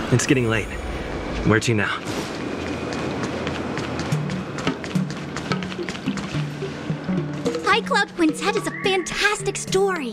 It's getting late. Where to now? High Cloud Quintet is a fantastic story.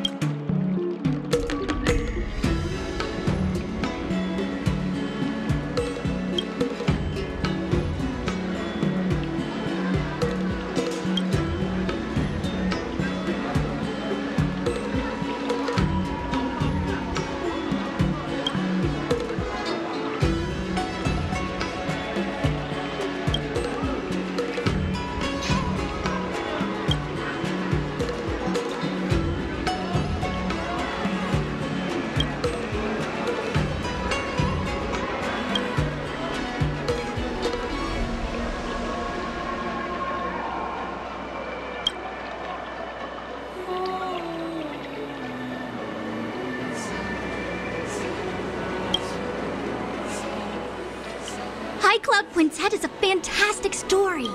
High Cloud Quintet is a fantastic story.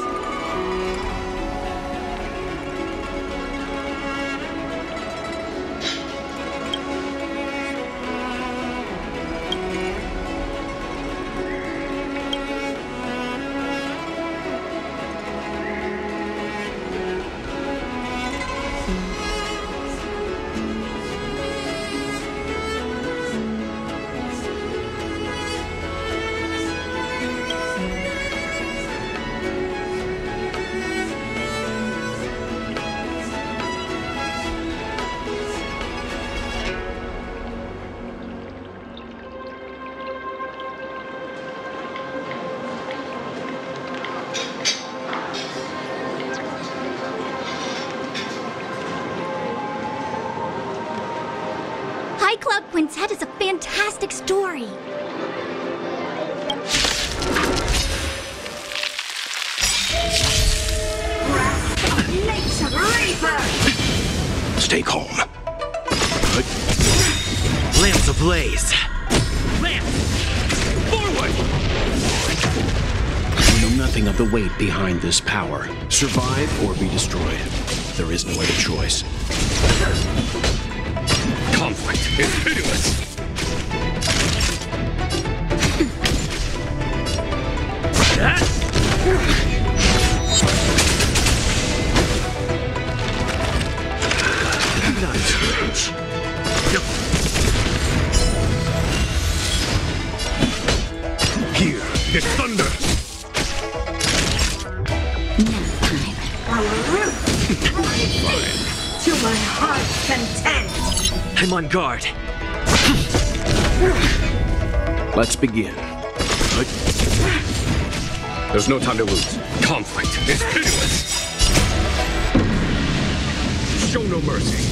High Cloud Quintet is a fantastic story. Stay calm. Lamps ablaze! Lamps! Forward! You know nothing of the weight behind this power. Survive or be destroyed. There is no other choice. Conflict is pitiless! Nice. Here is thunder! To my heart's content. I'm on guard. Let's begin. There's no time to lose. Conflict is pitiless! Show no mercy.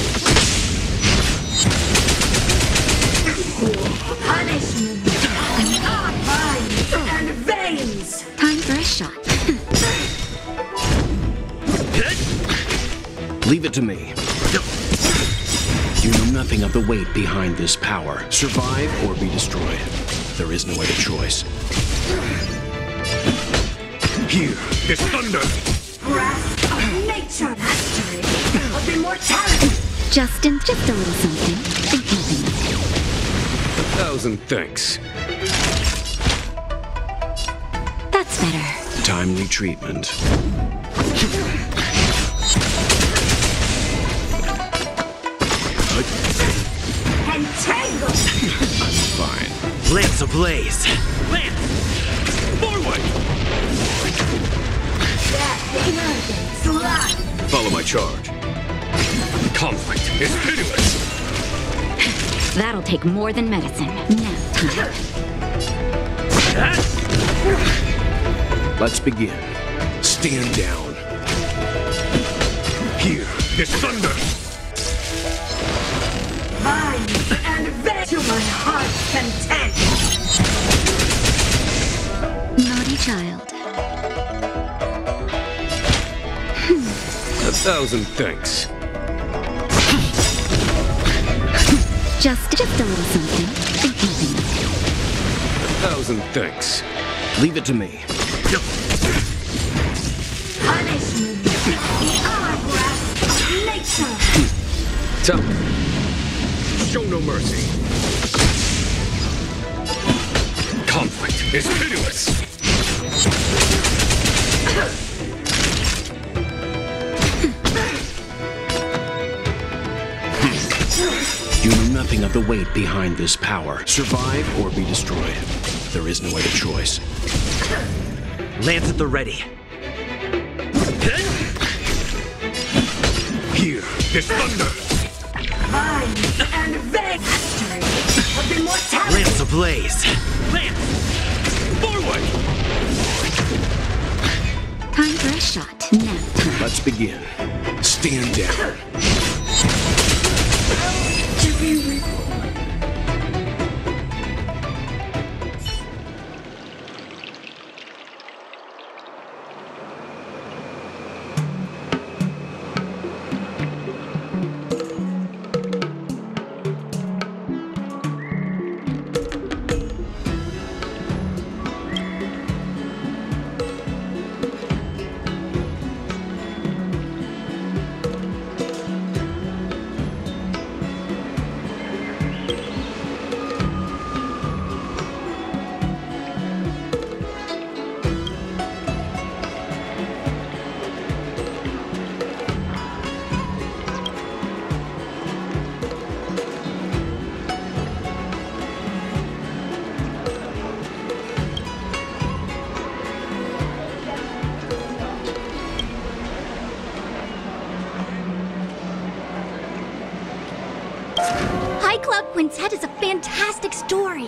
Punishment. Our minds and veins. Time for a shot. Leave it to me. You know nothing of the weight behind this power. Survive or be destroyed. There is no other choice. Here is thunder! Grasp of nature. Mastery of immortality. Just a little something. In keeping. 1,000 thanks. That's better. Timely treatment. Entangle. Fine. Lamps ablaze! Lamps! Forward! That arrogance lies. Follow my charge. Conflict is pitiless! That'll take more than medicine. Now time. Let's begin. Stand down. Here is thunder! Minds and veins. To my heart's content. Naughty child. 1,000 thanks. Just a little something. In keeping. 1,000 thanks. Leave it to me. Punishment. The hourglass of nature. Tell me. Show no mercy. is pitiless! You know nothing of the weight behind this power. Survive or be destroyed. There is no other choice. Lance at the ready. Hear this thunder! Vines and victory of immortality. Lance ablaze. Lance! Forward! Time for a shot. Nap time. Let's begin. Stand down. To be reborn. High Cloud Quintet is a fantastic story.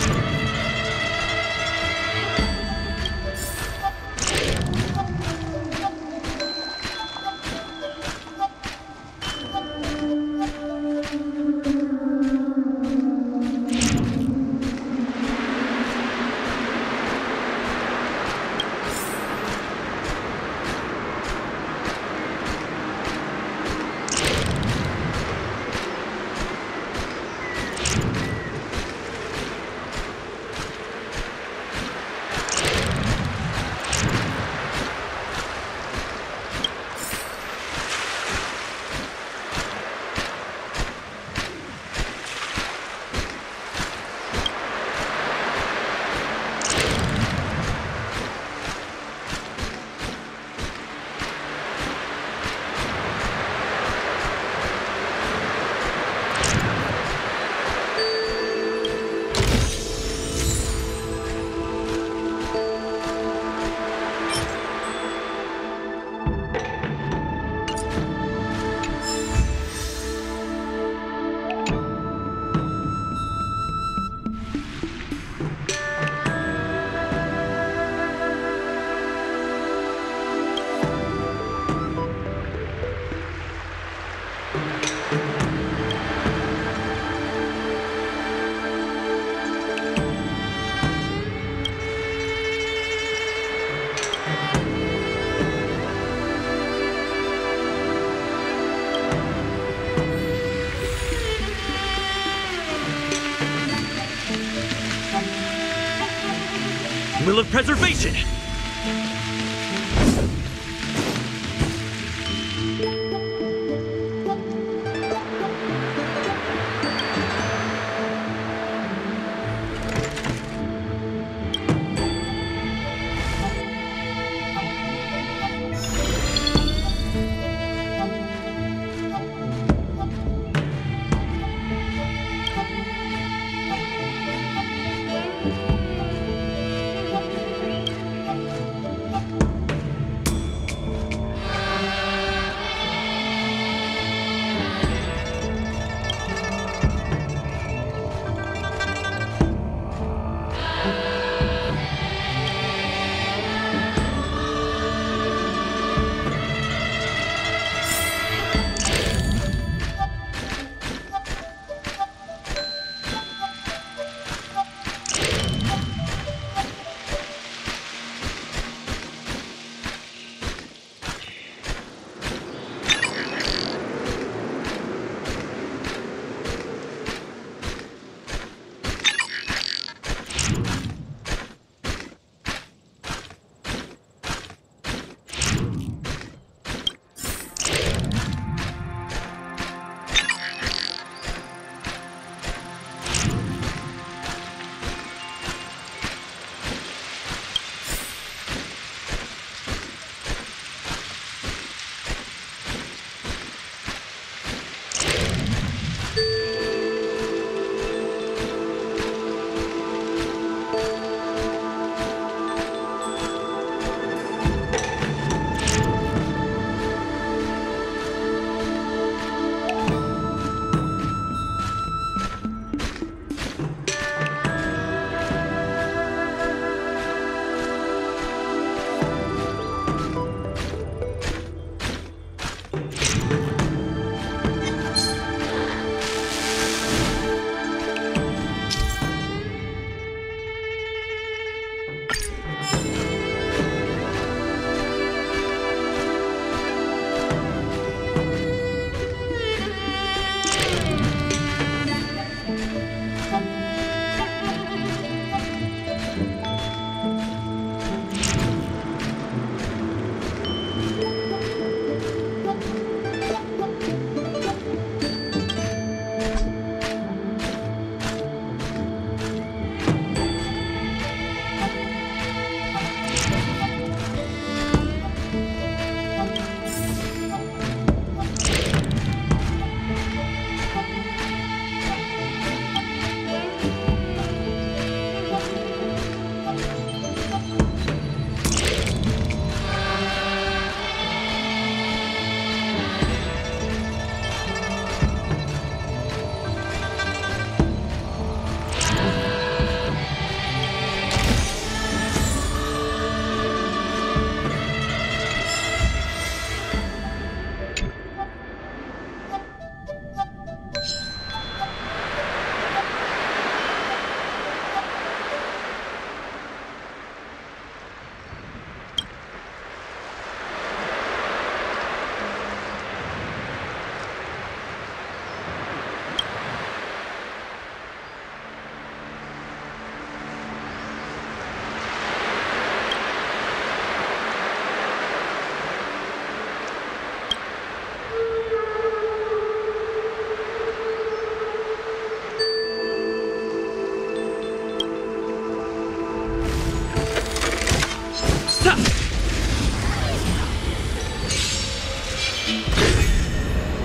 Will of Preservation!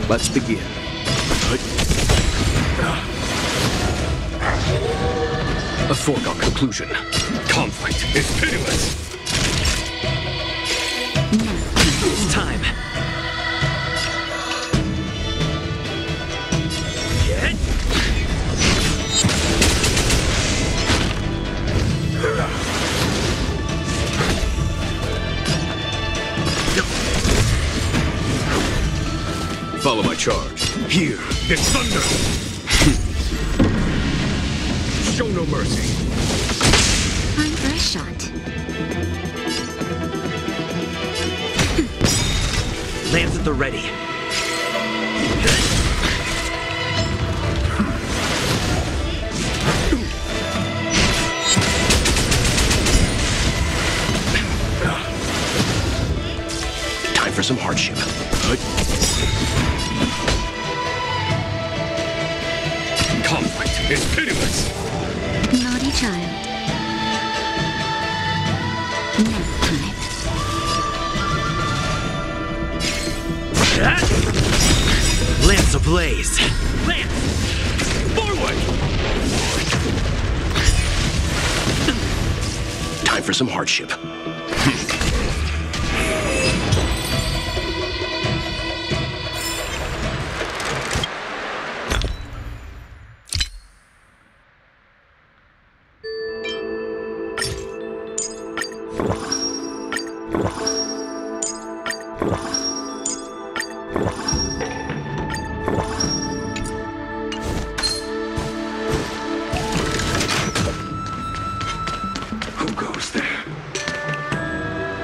Let's begin. A foregone conclusion. Conflict is pitiless. It's time. Follow my charge. Here, it's thunder. Show no mercy. Time for a shot. Lance at the ready. Time for some hardship. Conflict is pitiless. Naughty child. Nap time. Lance ablaze. Lance! Forward! Time for some hardship. Who goes there?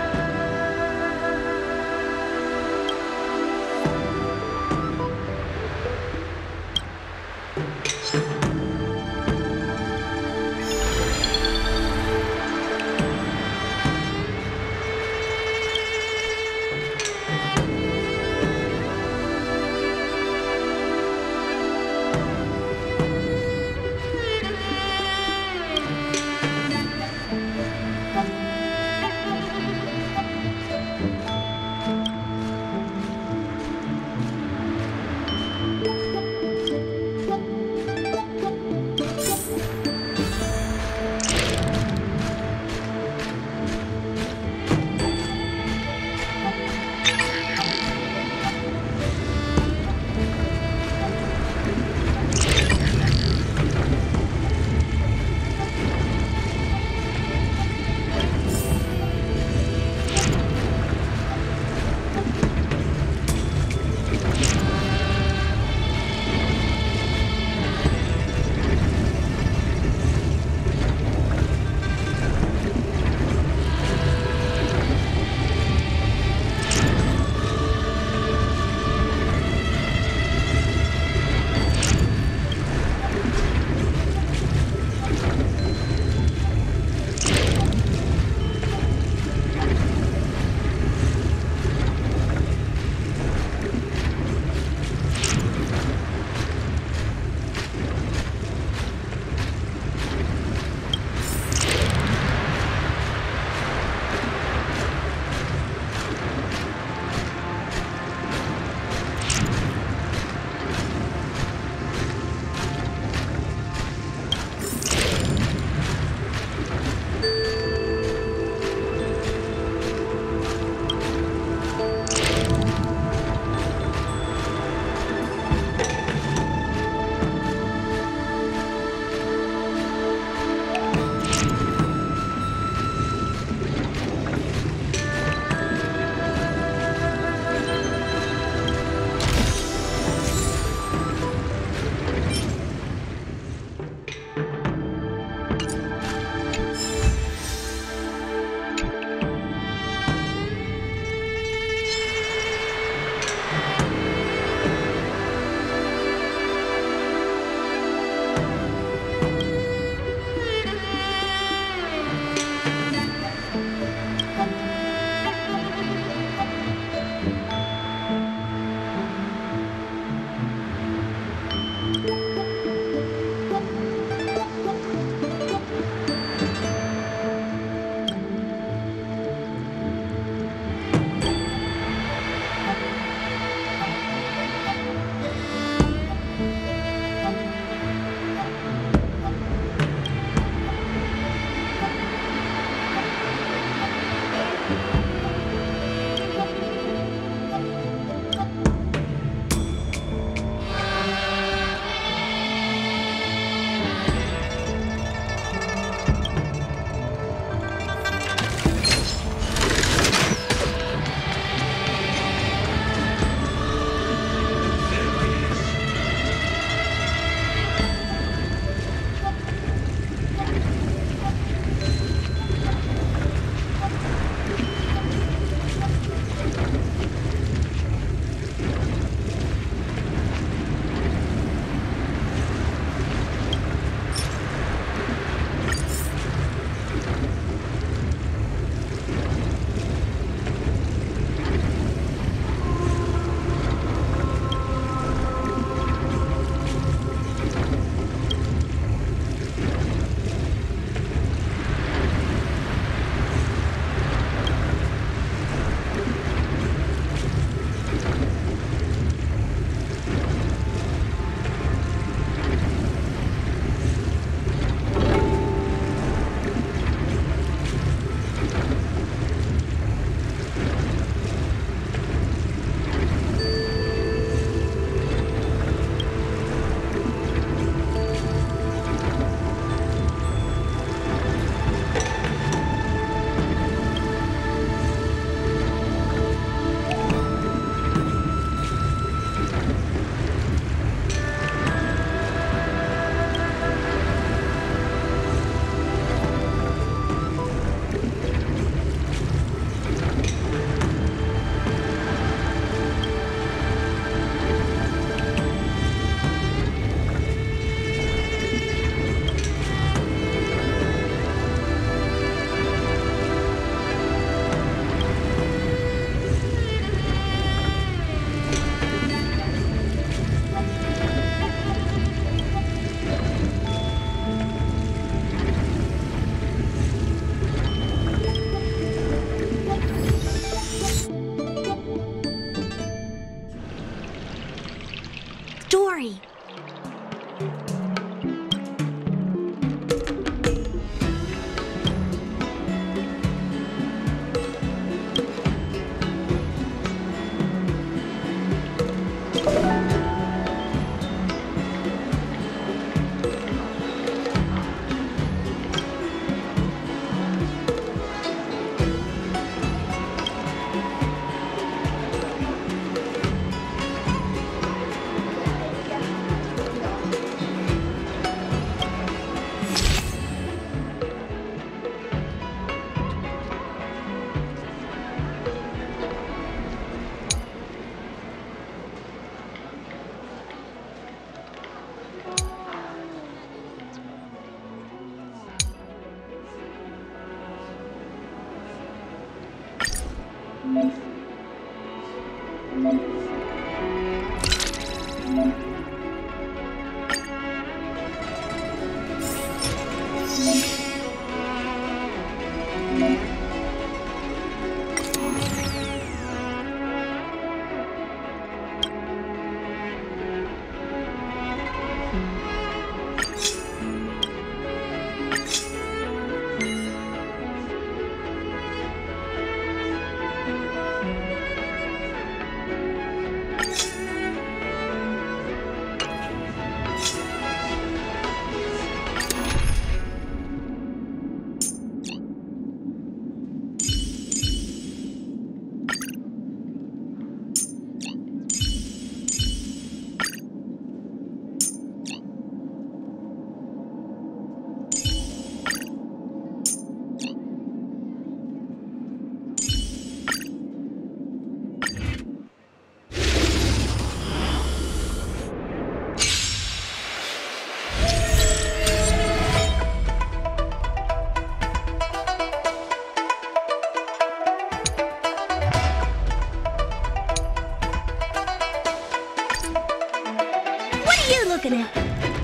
Looking at.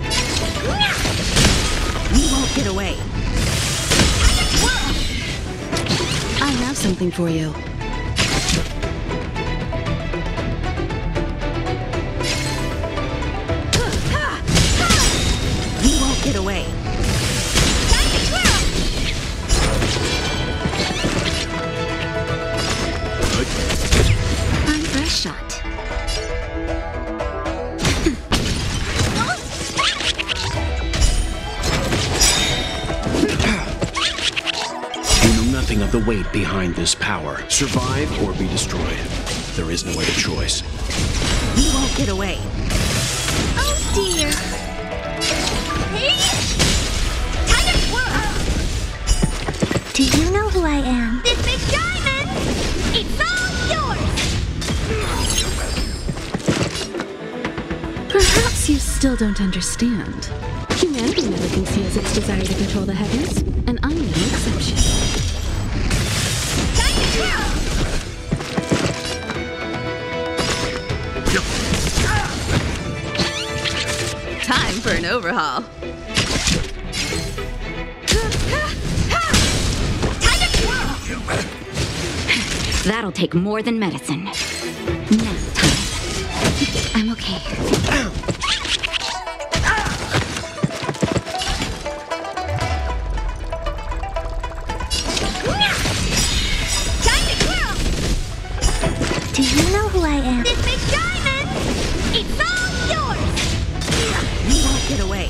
You won't get away. I have something for you. You won't get away. I'm fresh shot. Nothing of the weight behind this power. Survive or be destroyed. There is no other choice. You won't get away. Oh dear. Hey! Time to twirl! Do you know who I am? This big diamond! It's all yours! Perhaps you still don't understand. Humanity never conceals its desire to control the heavens, and I'm no exception. Time for an overhaul. That'll take more than medicine. Nap time. I'm okay. Do you know who I am? This big diamond! It's all yours! You won't get away.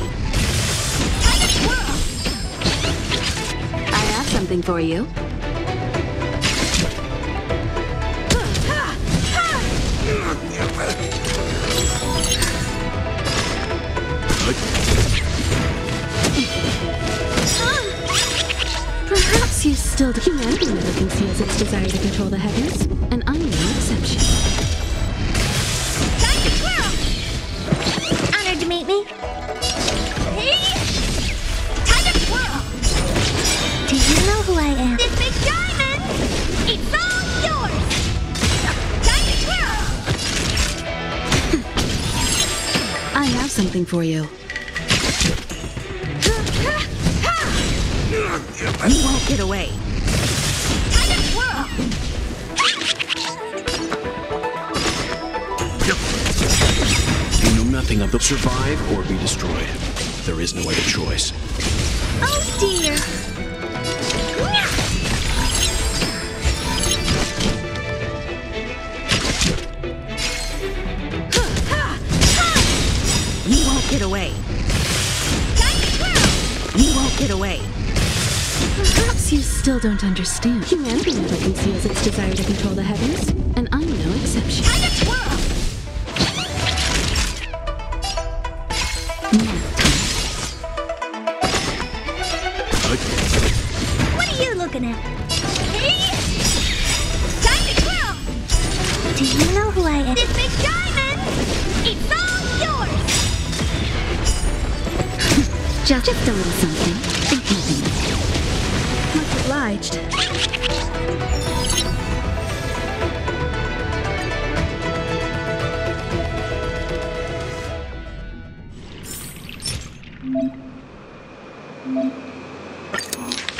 I have something for you. Perhaps you still do. Humanity never conceals its desire to control the heavens, and I'm no exception. Time to twirl! Honored to meet me. Hey! Time to twirl! Do you know who I am? This big diamond! It's all yours! Time to twirl! I have something for you. You won't get away. Time to twirl! You know nothing of the survive or be destroyed. There is no other choice. Oh dear! You won't get away. You won't get away. Perhaps you still don't understand. Humanity never conceals its desire to control the heavens, and I'm no exception. Time to twirl! Nap time. What are you looking at? Hey! Time to twirl! Do you know who I am? This big diamond! It's all yours! Just a little something. Think nothing of it. Much obliged.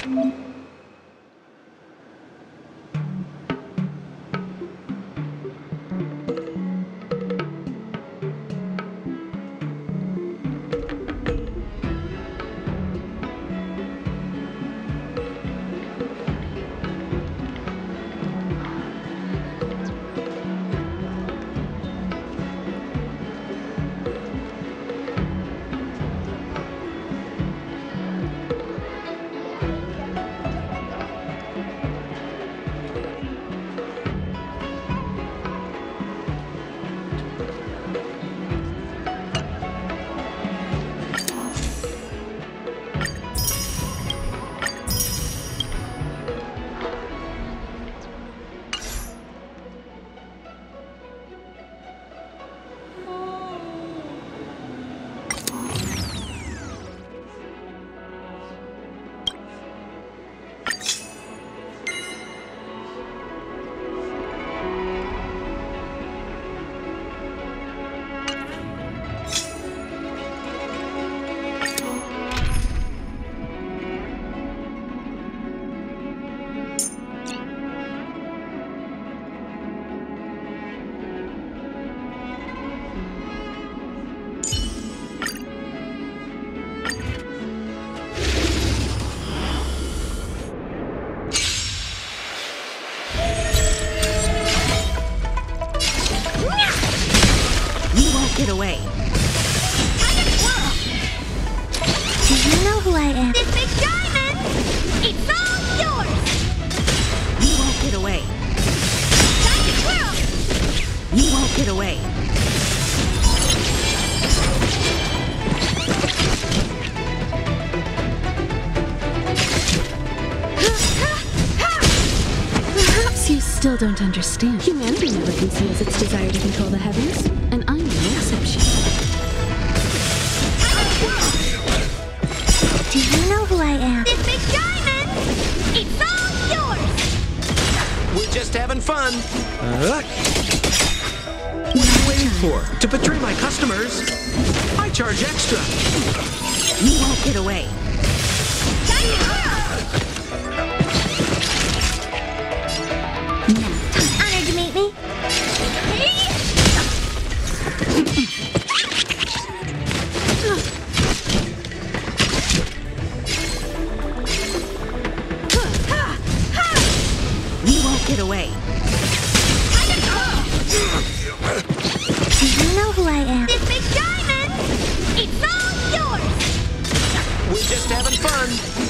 Get away. Do you know who I am? This big diamond! It's all yours! You won't get away. Time to twirl! You won't get away. Perhaps you still don't understand. Humanity never conceals its desire to control the heavens, and I'm no exception. Do you know who I am? This big diamond! It's all yours! We're just having fun. What are you waiting for? To betray my customers? I charge extra. You won't get away. Time to twirl! Honored to meet me. Hey! You won't get away. Do you know who I am? This big diamond! It's all yours! We're just having fun.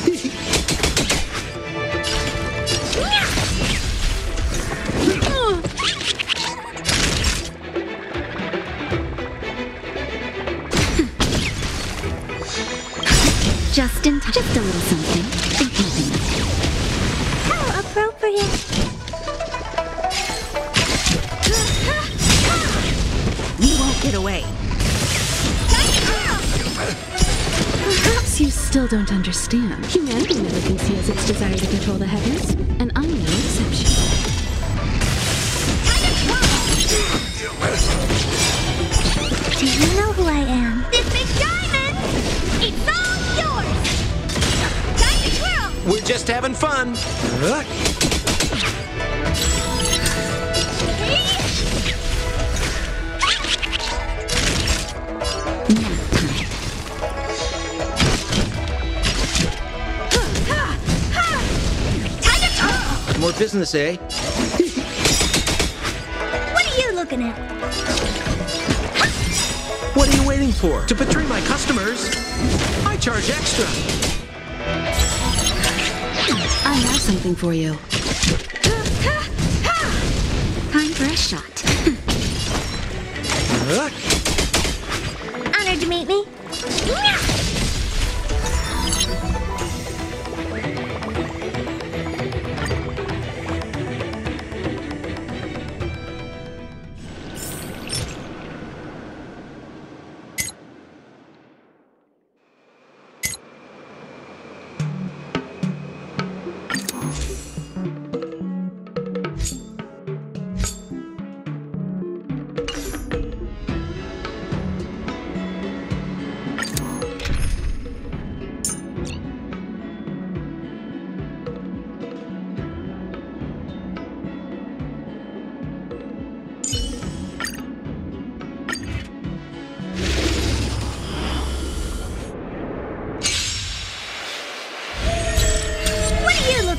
Just in time. Just a little something. Think nothing of it. How appropriate! You won't get away. Perhaps you still don't understand. Humanity never conceals its desire to control the heavens, and I'm no exception. Do you know who I am? This big diamond! It's all yours! Time to twirl! We're just having fun. More business, eh? What are you looking at? What are you waiting for? To betray my customers? I charge extra. I have something for you. Time for a shot. Honored to meet me.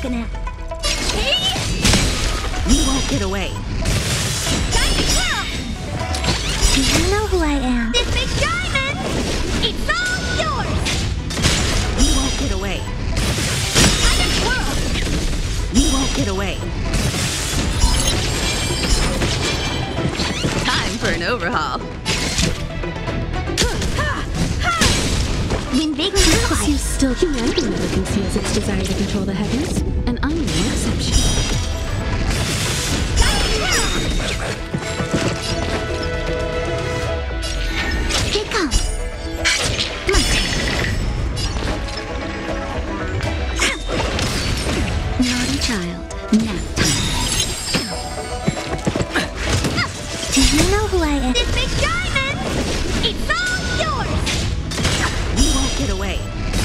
looking at? Hey! You won't get away. Time to twirl! Do you know who I am? This big diamond! It's all yours! You won't get away. Time to twirl! You won't get away. Time for an overhaul. When big Perhaps you still humanity never conceals its desire to control the heavens, and I'm no exception. Here it comes. My turn. Naughty child, nap time. Do you know who I am? This big diamond! It's all yours! You won't get away.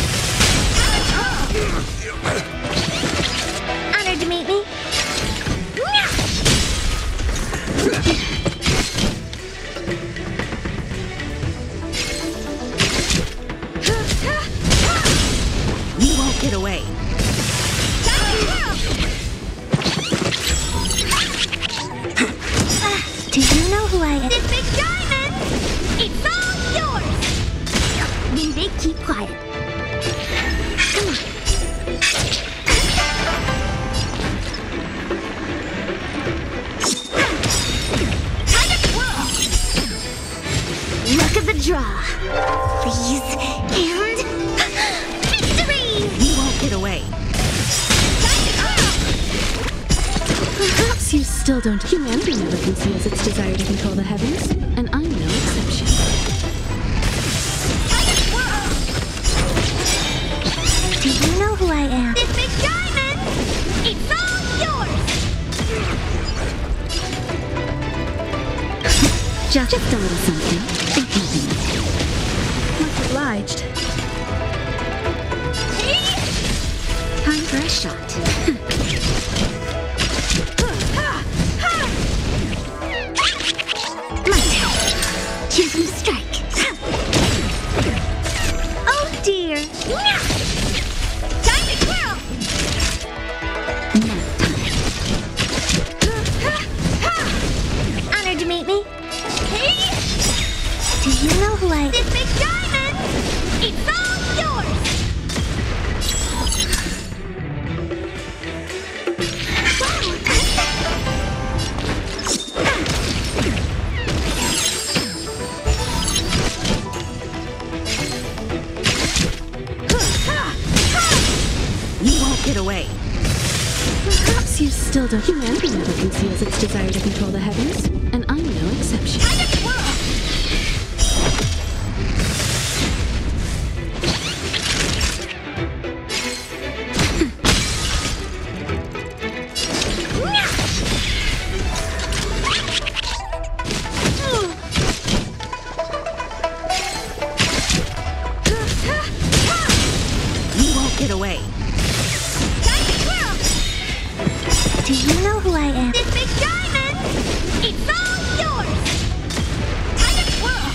Honored to meet me. You won't get away. Do you know who I am? This big diamond! It's all yours! When big, keep quiet. Come on. Time to twirl! Look at the draw. Please, and... victory! You won't get away. Time to twirl! Perhaps you still don't. Humanity never conceals its desire to control the heavens, and I'm no exception. Time to twirl! Do you know who I am? This big diamond! It's all yours! Just a little something. In keeping. Much obliged. Hey! Time for a shot. My turn. Choose and strike. Oh dear. Time to twirl. Nap time. Honored to meet me. Hey! Do you know who I am? This big diamond! It's all yours! You won't get away. Perhaps you still don't. Humanity never conceals its desire to control the heavens, and I'm no exception. Time to twirl! You won't get away. Time to twirl! Do you know who I am? This big diamond! It's all yours! Time to twirl!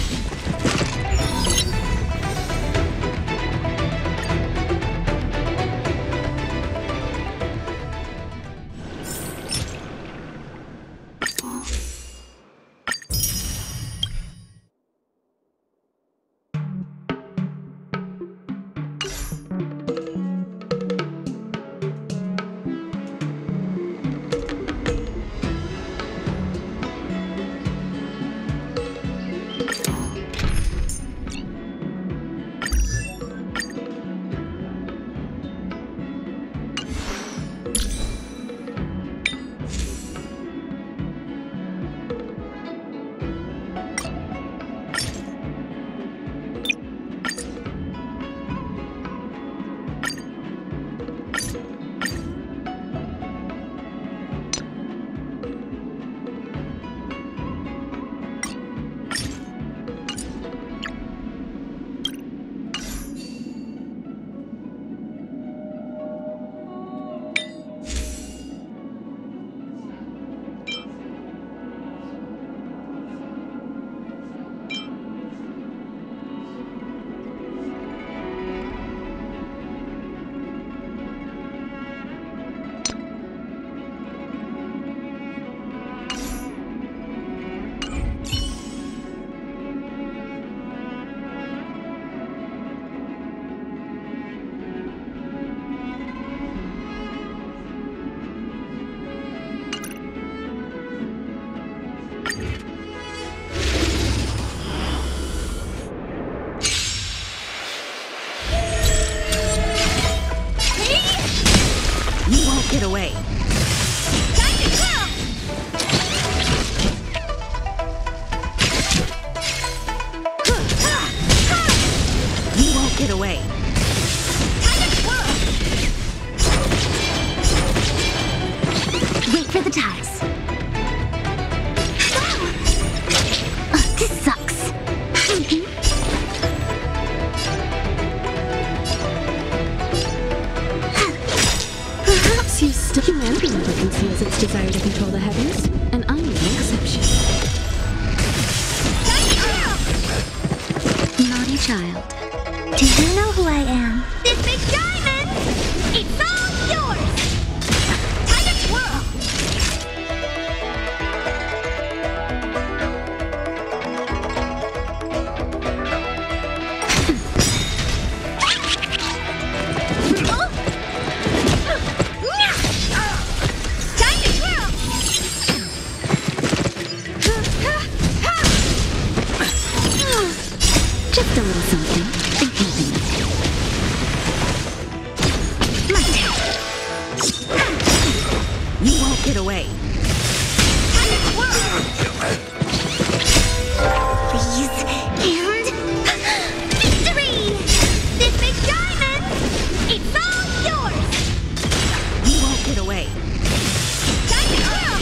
get away. Time to twirl! You won't get away. Time to twirl! Wait for the ties. This sucks. Perhaps you still... Humanity never conceals its desire to control the heavens, and I'm no exception. Time to twirl! Naughty child. Do you know who I am? This big diamond! It's all yours! Time to twirl! Time to twirl! Just a little something. In keeping. My turn. You won't get away. Time to twirl! Please, and... victory! This big diamond! It's all yours! You won't get away. Time to twirl!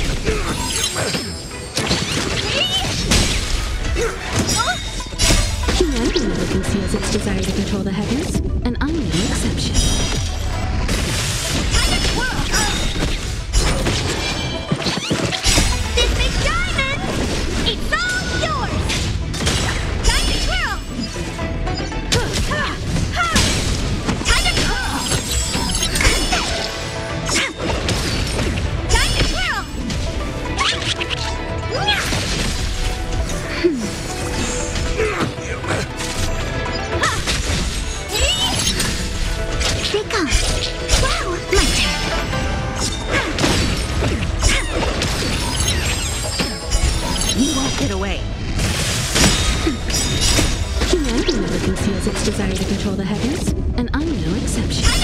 Humanity never conceals its desire to control the heavens, and I'm no exception. Time to twirl! This big diamond! It's all yours! Time to twirl! Time to twirl! Time to twirl! They come. Wow, my turn. You won't get away. Humanity never conceals its desire to control the heavens, and I'm no exception.